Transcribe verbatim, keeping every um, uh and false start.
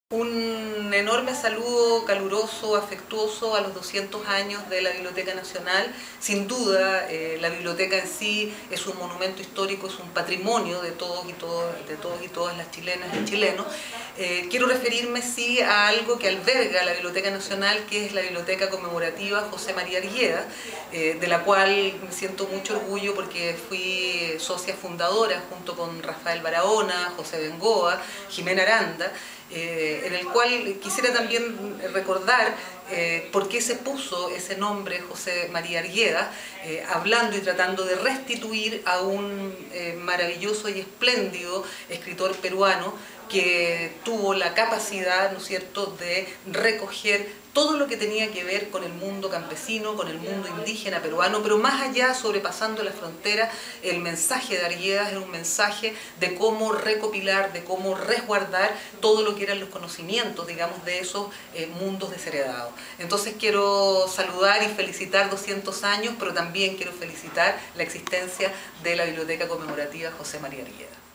Un enorme saludo caluroso, afectuoso a los doscientos años de la Biblioteca Nacional. Sin duda, eh, la biblioteca en sí es un monumento histórico, es un patrimonio de todos y, todos, de todos y todas las chilenas y chilenos. Eh, quiero referirme sí a algo que alberga la Biblioteca Nacional, que es la Biblioteca Conmemorativa José María Argueda, eh, de la cual me siento mucho orgullo porque fui socia fundadora junto con Rafael Barahona, José Bengoa, Jimena Aranda, Eh, en el cual quisiera también recordar eh, por qué se puso ese nombre José María Argueda, eh, hablando y tratando de restituir a un eh, maravilloso y espléndido escritor peruano que tuvo la capacidad, ¿no es cierto?, de recoger todo lo que tenía que ver con el mundo campesino, con el mundo indígena peruano, pero más allá, sobrepasando la frontera, el mensaje de Arguedas es un mensaje de cómo recopilar, de cómo resguardar todo lo que eran los conocimientos, digamos, de esos eh, mundos desheredados. Entonces quiero saludar y felicitar doscientos años, pero también quiero felicitar la existencia de la Biblioteca Conmemorativa José María Argueda.